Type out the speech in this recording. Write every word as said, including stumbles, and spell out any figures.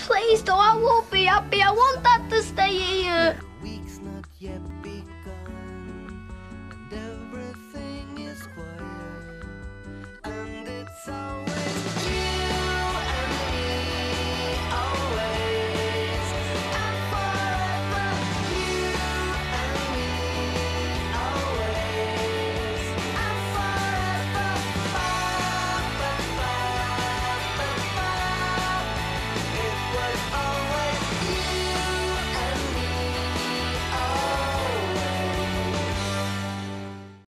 please though, I will be happy. I want Dad to stay here. The week's not yet begun.